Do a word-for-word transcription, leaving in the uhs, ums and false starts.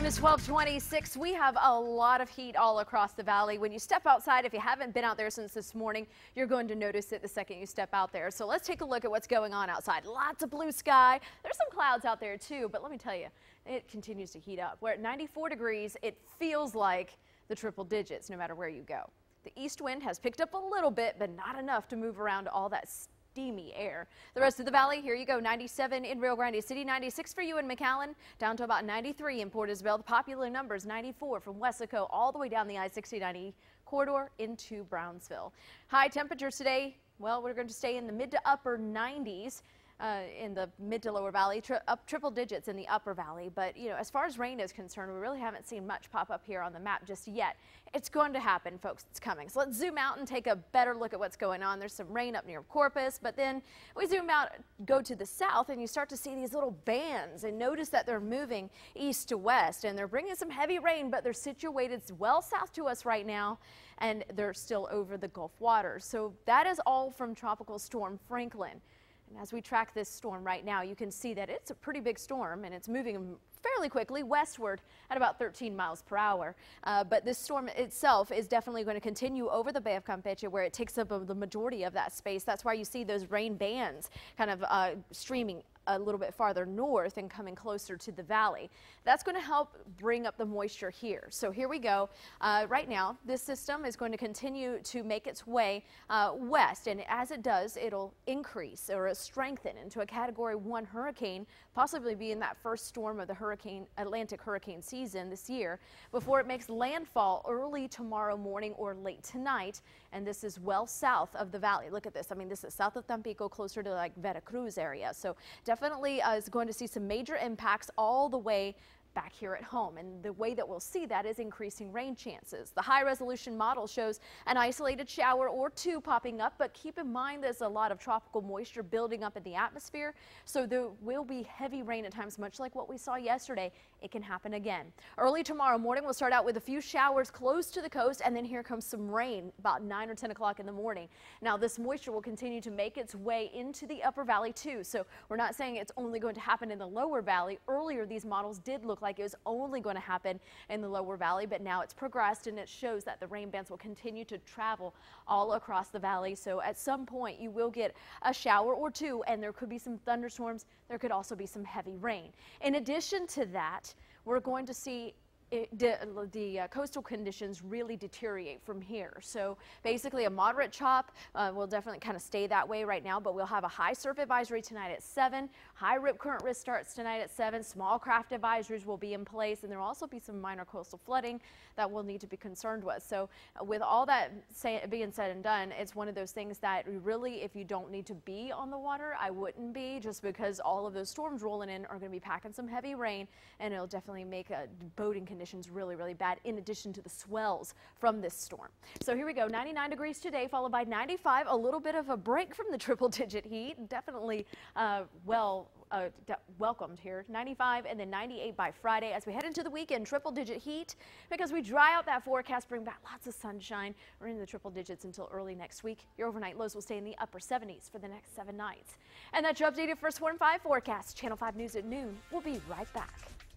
is twelve twenty-six. We have a lot of heat all across the valley. When you step outside, if you haven't been out there since this morning, you're going to notice it the second you step out there. So let's take a look at what's going on outside. Lots of blue sky. There's some clouds out there too, but let me tell you, it continues to heat up. We're at ninety-four degrees. It feels like the triple digits no matter where you go. The east wind has picked up a little bit, but not enough to move around all that steamy air. The rest of the valley, here you go, ninety-seven in Rio Grande City, ninety-six for you in McAllen, down to about ninety-three in Port Isabel. The popular numbers, ninety-four from Weslaco all the way down the I sixty ninety corridor into Brownsville. High temperatures today, well, we're going to stay in the mid to upper nineties. Uh, in the mid to lower valley, tri up triple digits in the upper valley. But, you know, as far as rain is concerned, we really haven't seen much pop up here on the map just yet. It's going to happen, folks. It's coming. So let's zoom out and take a better look at what's going on. There's some rain up near Corpus, but then we zoom out, go to the south, and you start to see these little bands and notice that they're moving east to west, and they're bringing some heavy rain, but they're situated well south to us right now, and they're still over the Gulf waters. So that is all from Tropical Storm Franklin. And as we track this storm right now, you can see that it's a pretty big storm and it's moving fairly quickly westward at about thirteen miles per hour. Uh, but this storm itself is definitely going to continue over the Bay of Campeche, where it takes up the majority of that space. That's why you see those rain bands kind of uh, streaming a little bit farther north and coming closer to the valley. That's going to help bring up the moisture here. So here we go. Uh, right now, this system is going to continue to make its way uh, west, and as it does, it'll increase or strengthen into a Category one hurricane, possibly being that first storm of the hurricane Atlantic hurricane season this year, before it makes landfall early tomorrow morning or late tonight. And this is well south of the valley. Look at this. I mean, this is south of Tampico, closer to like Veracruz area. So definitely uh, is going to see some major impacts all the way back here at home, and the way that we'll see that is increasing rain chances. The high resolution model shows an isolated shower or two popping up, but keep in mind there's a lot of tropical moisture building up in the atmosphere, so there will be heavy rain at times, much like what we saw yesterday. It can happen again. Early tomorrow morning, we'll start out with a few showers close to the coast, and then here comes some rain about nine or ten o'clock in the morning. Now this moisture will continue to make its way into the upper valley too, so we're not saying it's only going to happen in the lower valley. Earlier these models did look like it was only going to happen in the lower valley, but now it's progressed and it shows that the rain bands will continue to travel all across the valley. So at some point you will get a shower or two, and there could be some thunderstorms. There could also be some heavy rain. In addition to that, we're going to see It, the, the uh, coastal conditions really deteriorate from here. So basically a moderate chop uh, will definitely kind of stay that way right now, but we'll have a high surf advisory tonight at seven. High rip current risk starts tonight at seven. Small craft advisories will be in place, and there will also be some minor coastal flooding that we'll need to be concerned with. So uh, with all that say, being said and done, it's one of those things that really, if you don't need to be on the water, I wouldn't be, just because all of those storms rolling in are going to be packing some heavy rain, and it'll definitely make a boating condition Conditions really, really bad, in addition to the swells from this storm. So here we go, ninety-nine degrees today, followed by ninety-five, a little bit of a break from the triple digit heat. Definitely uh, well uh, welcomed here. ninety-five and then ninety-eight by Friday. As we head into the weekend, triple digit heat, because we dry out that forecast, bring back lots of sunshine. We're in the triple digits until early next week. Your overnight lows will stay in the upper seventies for the next seven nights. And that's your updated First Warn five forecast. Channel five News at noon. We'll be right back.